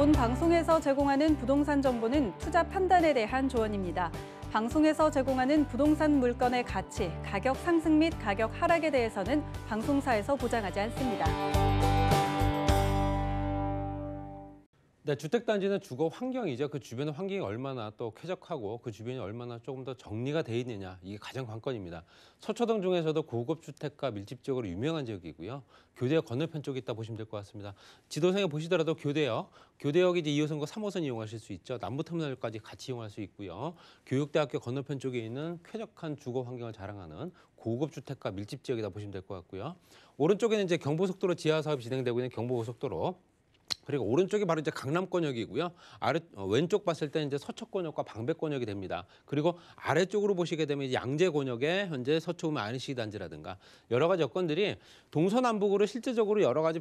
본 방송에서 제공하는 부동산 정보는 투자 판단에 대한 조언입니다. 방송에서 제공하는 부동산 물건의 가치, 가격 상승 및 가격 하락에 대해서는 방송사에서 보장하지 않습니다. 네, 주택단지는 주거 환경이죠. 그 주변의 환경이 얼마나 또 쾌적하고 그 주변이 얼마나 조금 더 정리가 돼 있느냐, 이게 가장 관건입니다. 서초동 중에서도 고급 주택가 밀집적으로 유명한 지역이고요. 교대역 건너편 쪽에 있다 보시면 될 것 같습니다. 지도상에 보시더라도 교대역이 이제 2호선과 3호선 이용하실 수 있죠. 남부터미널까지 같이 이용할 수 있고요. 교육대학교 건너편 쪽에 있는 쾌적한 주거 환경을 자랑하는 고급 주택가 밀집 지역이다 보시면 될 것 같고요. 오른쪽에는 이제 경부고속도로 지하 사업이 진행되고 있는 경부고속도로. 그리고 오른쪽이 바로 이제 강남권역이고요. 왼쪽 봤을 때 이제 서초권역과 방배권역이 됩니다. 그리고 아래쪽으로 보시게 되면 이제 양재권역에 현재 서초구 INC 단지라든가 여러 가지 여건들이 동서남북으로 실제적으로 여러 가지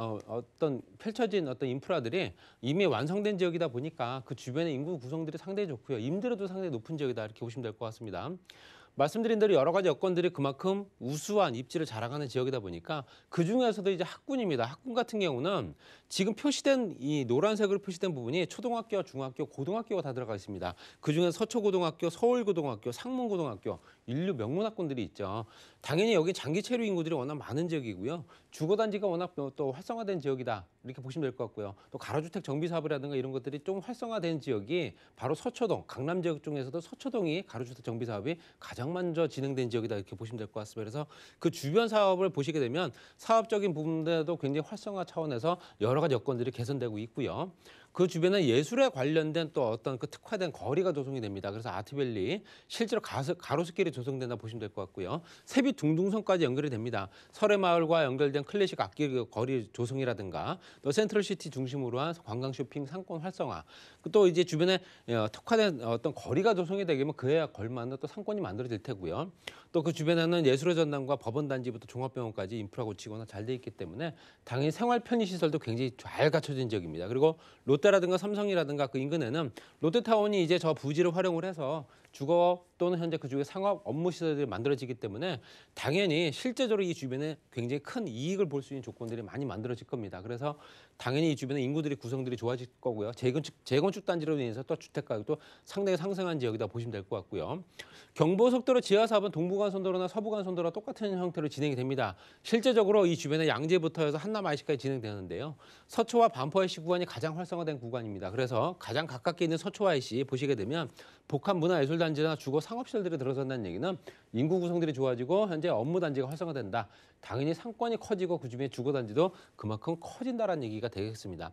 펼쳐진 어떤 인프라들이 이미 완성된 지역이다 보니까 그 주변의 인구 구성들이 상당히 좋고요. 임대료도 상당히 높은 지역이다, 이렇게 보시면 될 것 같습니다. 말씀드린 대로 여러 가지 여건들이 그만큼 우수한 입지를 자랑하는 지역이다 보니까 그 중에서도 이제 학군입니다. 학군 같은 경우는 지금 표시된 이 노란색으로 표시된 부분이 초등학교, 중학교, 고등학교가 다 들어가 있습니다. 그 중에 서초고등학교, 서울고등학교, 상문고등학교, 인류 명문학군들이 있죠. 당연히 여기 장기 체류 인구들이 워낙 많은 지역이고요. 주거단지가 워낙 또 활성화된 지역이다, 이렇게 보시면 될 것 같고요. 또 가로주택 정비 사업이라든가 이런 것들이 좀 활성화된 지역이 바로 서초동, 강남 지역 중에서도 서초동이 가로주택 정비 사업이 가장 먼저 진행된 지역이다, 이렇게 보시면 될 것 같습니다. 그래서 그 주변 사업을 보시게 되면 사업적인 부분들도 굉장히 활성화 차원에서 여러 가지 여건들이 개선되고 있고요. 그 주변에 예술에 관련된 또 어떤 그 특화된 거리가 조성이 됩니다. 그래서 아트밸리, 실제로 가로수길이 조성된다 보시면 될 것 같고요. 세비 둥둥선까지 연결이 됩니다. 설해마을과 연결된 클래식 악기 거리 조성이라든가 또 센트럴시티 중심으로 한 관광 쇼핑 상권 활성화, 또 이제 주변에 특화된 어떤 거리가 조성이 되면 그에 걸맞는 또 상권이 만들어질 테고요. 또 그 주변에는 예술의 전당과 법원단지부터 종합병원까지 인프라 고치거나 잘 돼 있기 때문에 당연히 생활 편의 시설도 굉장히 잘 갖춰진 지역입니다. 그리고 롯데라든가 삼성이라든가 그 인근에는 롯데타운이 이제 저 부지를 활용을 해서 주거 또는 현재 그쪽에 상업 업무 시설들이 만들어지기 때문에 당연히 실제적으로 이 주변에 굉장히 큰 이익을 볼 수 있는 조건들이 많이 만들어질 겁니다. 그래서 당연히 이 주변에 인구들이 구성들이 좋아질 거고요. 재건축 단지로 인해서 또 주택 가격도 상당히 상승한 지역이다 보시면 될 것 같고요. 경부고속도로 지하 사업은 동부간선도로나 서부간선도로와 똑같은 형태로 진행이 됩니다. 실제적으로 이 주변에 양재부터 해서 한남 IC까지 진행되는데요. 서초와 반포 IC 구간이 가장 활성화된 구간입니다. 그래서 가장 가깝게 있는 서초 IC 보시게 되면 복합 문화예술단지나 주거 상업시설들이 들어선다는 얘기는 인구 구성들이 좋아지고 현재 업무단지가 활성화된다. 당연히 상권이 커지고 그 주변에 주거단지도 그만큼 커진다는 얘기가 되겠습니다.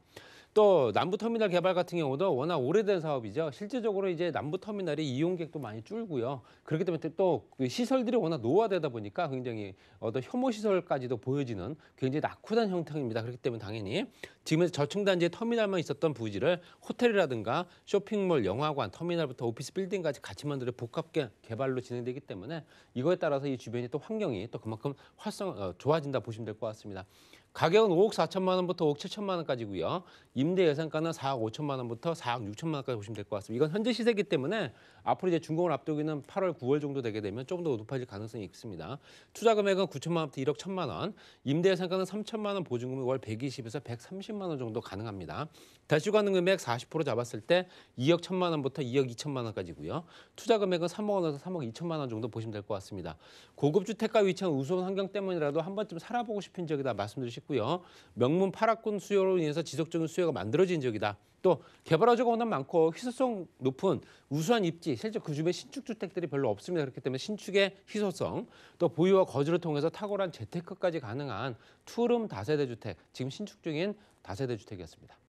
또 남부터미널 개발 같은 경우도 워낙 오래된 사업이죠. 실제적으로 이제 남부터미널이 이용객도 많이 줄고요. 그렇기 때문에 또 그 시설들이 워낙 노화되다 보니까 굉장히 어떤 혐오 시설까지도 보여지는 굉장히 낙후된 형태입니다. 그렇기 때문에 당연히 지금 저층단지에 터미널만 있었던 부지를 호텔이라든가 쇼핑몰, 영화관, 터미널부터 오피스 빌딩까지 같이 만들어 복합 개발로 진행되기 때문에 이거에 따라서 이 주변이 또 환경이 또 그만큼 좋아진다 보시면 될 것 같습니다. 가격은 5억 4천만 원부터 5억 7천만 원까지고요. 임대 예상가는 4억 5천만 원부터 4억 6천만 원까지 보시면 될 것 같습니다. 이건 현재 시세이기 때문에 앞으로 이제 준공을 앞두고 있는 8월, 9월 정도 되게 되면 조금 더 높아질 가능성이 있습니다. 투자 금액은 9천만 원부터 1억 1천만 원, 임대 예상가는 3천만 원, 보증금이 월 120에서 130만 원 정도 가능합니다. 대출 가능 금액 40% 잡았을 때 2억 1천만 원부터 2억 2천만 원까지고요. 투자 금액은 3억 원에서 3억 2천만 원 정도 보시면 될 것 같습니다. 고급 주택가 위치한 우수한 환경 때문이라도 한 번쯤 살아보고 싶은 지역이다 말씀드리고 고요. 명문 8학군 수요로 인해서 지속적인 수요가 만들어진 지역이다. 또 개발 허가가 워낙 많고 희소성 높은 우수한 입지, 실제 그 주변에 신축 주택들이 별로 없습니다. 그렇기 때문에 신축의 희소성, 또 보유와 거주를 통해서 탁월한 재테크까지 가능한 투룸 다세대 주택, 지금 신축 중인 다세대 주택이었습니다.